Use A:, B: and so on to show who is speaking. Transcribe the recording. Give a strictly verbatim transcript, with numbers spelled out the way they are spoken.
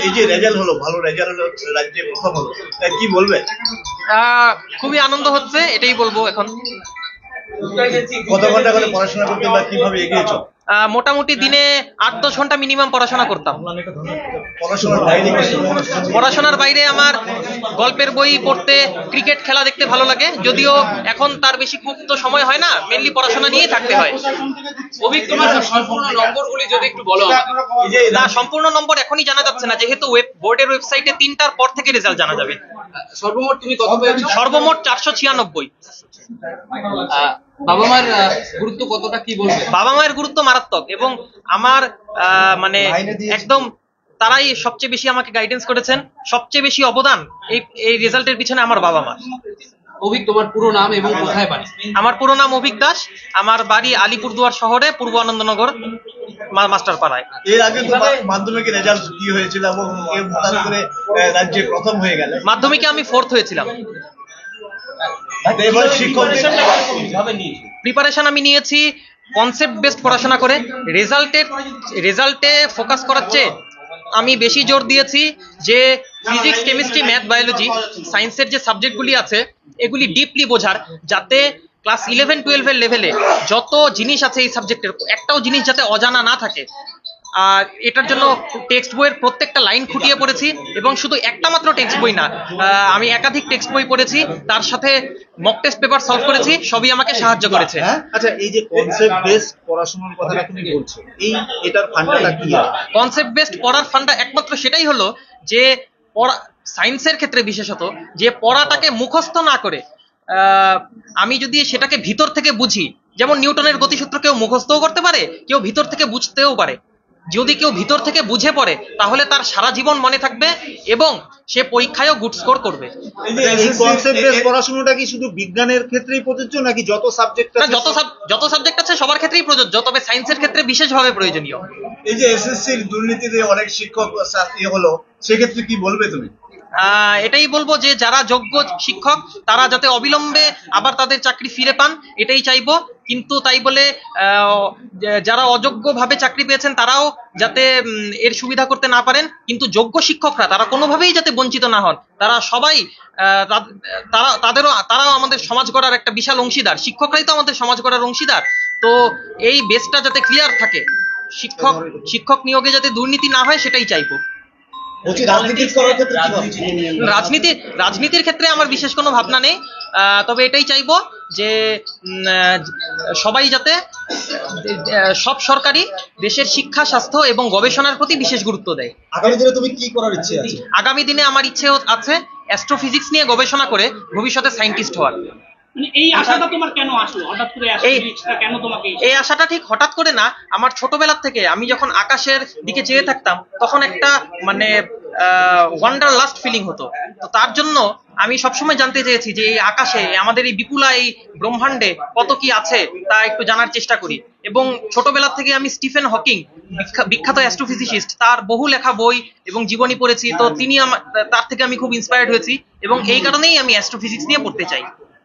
A: এই যে রেজাল্ট হলো, ভালো রেজাল্ট হলো, রাজ্যে প্রথম হলো, কি বলবে?
B: খুবই আনন্দ হচ্ছে, এটাই বলবো। এখন
A: কত ঘন্টা করে পড়াশোনা করতে বা কিভাবে এগিয়েছো?
B: মোটামুটি দিনে আট দশ ঘন্টা মিনিমাম পড়াশোনা করতাম।
A: পড়াশোনার বাইরে
B: পড়াশোনার বাইরে আমার গল্পের বই পড়তে, ক্রিকেট খেলা দেখতে ভালো লাগে, যদিও এখন তার বেশি খুব তো সময় হয় না, মেনলি পড়াশোনা নিয়েই থাকতে হয়।
C: অভিক, তোমার সম্পূর্ণ নম্বরগুলি যদি একটু বলো।
B: না, সম্পূর্ণ নম্বর এখনই জানা যাচ্ছে না, যেহেতু ওয়েব বোর্ডের ওয়েবসাইটে তিনটার পর থেকে রেজাল্ট জানা যাবে।
C: সর্বমোট তুমি কত পেয়েছো?
B: সর্বমোট চারশো ছিয়ানব্বই।
C: বাবা মার গুরুত্ব কতটা, কি বলবে?
B: বাবা মায়ের গুরুত্ব মারাত্মক, এবং আমার মানে একদম তারাই সবচেয়ে বেশি আমাকে গাইডেন্স করেছেন। সবচেয়ে বেশি অবদান এই এই রেজাল্টের পিছনে আমার বাবা মা।
C: অভিক, তোমার পুরো নাম এবং কোথায় বাড়ি?
B: আমার পুরো নাম অভিক দাস, আমার বাড়ি আলিপুরদুয়ার শহরে, পূর্ব আনন্দনগর মাস্টার পাড়ায়।
A: এর আগে মাধ্যমিকের রেজাল্ট কি হয়েছিল এবং হঠাৎ করে রাজ্যে প্রথম হয়ে গেল?
B: মাধ্যমিকে আমি ফোর্থ হয়েছিলাম। প্রিপারেশন আমি নিয়েছি কনসেপ্ট বেসড পড়াশোনা করে। রেজাল্টের রেজাল্টে ফোকাস করার চেয়ে আমি বেশি জোর দিয়েছি যে ফিজিক্স, কেমিস্ট্রি, ম্যাথ, বায়োলজি, সায়েন্সের যে সাবজেক্টগুলি আছে এগুলি ডিপলি বোঝার, যাতে ক্লাস ইলেভেন টুয়েলভের লেভেলে যত জিনিস আছে এই সাবজেক্টের একটাও জিনিস যাতে অজানা না থাকে। আর এটার জন্য টেক্সট বইয়ের প্রত্যেকটা লাইন খুঁটিয়ে পড়েছি, এবং শুধু একটা মাত্র টেক্সট বই না, আমি একাধিক টেক্সট বই পড়েছি, তার সাথে মক টেস্ট পেপার সলভ করেছি, সবই আমাকে সাহায্য করেছে।
A: আচ্ছা, এই যে কনসেপ্ট বেসড পড়াশোনার কথাটা তুমি বলছো, এই এটার ফান্ডাটা কি?
B: কনসেপ্ট বেসড পড়ার ফান্ডা একমাত্র সেটাই হলো যে পড়া, সায়েন্সের ক্ষেত্রে বিশেষত, যে পড়াটাকে মুখস্থ না করে আমি যদি সেটাকে ভিতর থেকে বুঝি, যেমন নিউটনের গতিসূত্র কেউ মুখস্থও করতে পারে, কেউ ভিতর থেকে বুঝতেও পারে। যদি কেউ ভিতর থেকে বুঝে পড়ে তাহলে তার সারা জীবন মনে থাকবে এবং সে পরীক্ষায়ও গুড স্কোর করবে।
A: এই কনসেপ্ট বেসড পড়াশোনাটা কি শুধু বিজ্ঞানের ক্ষেত্রেই প্রযোজ্য নাকি যত সাবজেক্ট আছে?
B: যত যত সাবজেক্ট আছে সবার ক্ষেত্রেই প্রযোজ্য, তবে সায়েন্সের ক্ষেত্রে বিশেষভাবে প্রয়োজনীয়।
A: এই যে এসএসসির দুর্নীতিতে অনেক শিক্ষক ছাত্রী হলো, সেক্ষেত্রে কি বলবে তুমি?
B: এটাই বলবো যে যারা যোগ্য শিক্ষক তারা যাতে অবিলম্বে আবার তাদের চাকরি ফিরে পান, এটাই চাইবো। কিন্তু তাই বলে যারা অযোগ্যভাবে চাকরি পেয়েছেন তারাও যাতে এর সুবিধা করতে না পারেন, কিন্তু যোগ্য শিক্ষকরা তারা কোনোভাবেই যাতে বঞ্চিত না হন। তারা সবাই তারা তাদেরও তারাও আমাদের সমাজ গড়ার একটা বিশাল অংশীদার। শিক্ষকরাই তো আমাদের সমাজ গড়ার অংশীদার। তো এই বেসটা যাতে ক্লিয়ার থাকে, শিক্ষক শিক্ষক নিয়োগে যাতে দুর্নীতি না হয়, সেটাই চাইবো। রাজনীতি রাজনীতির ক্ষেত্রে আমার বিশেষ কোনো ভাবনা নেই, তবে এটাই চাইবো যে সবাই যাতে সব সরকারি দেশের শিক্ষা, স্বাস্থ্য এবং গবেষণার প্রতি বিশেষ গুরুত্ব দেয়।
A: আগামী দিনে তুমি কি করার ইচ্ছে আছে?
B: আগামী দিনে আমার ইচ্ছে আছে অ্যাস্ট্রোফিজিক্স নিয়ে গবেষণা করে ভবিষ্যতে সায়েন্টিস্ট হওয়ার।
D: এই আশাটা তোমার কেন আসলো হঠাৎ করে? কেন তোমাকে
B: এই আশাটা ঠিক হঠাৎ করে না, আমার ছোটবেলা থেকে আমি যখন আকাশের দিকে চেয়ে থাকতাম তখন একটা মানে ওয়ান্ডার লাস্ট ফিলিং হতো। তো তার জন্য আমি সবসময় জানতে চেয়েছি যে এই আকাশে, আমাদের এই বিপুলা এই ব্রহ্মাণ্ডে কত কি আছে তা একটু জানার চেষ্টা করি। এবং ছোটবেলা থেকে আমি স্টিফেন হকিং, বিখ্যাত অ্যাস্ট্রোফিজিসিস্ট, তার বহু লেখা বই এবং জীবনী পড়েছি। তো তিনি তার থেকে আমি খুব ইন্সপায়ার্ড হয়েছি এবং এই কারণেই আমি অ্যাস্ট্রোফিজিক্স নিয়ে পড়তে চাই।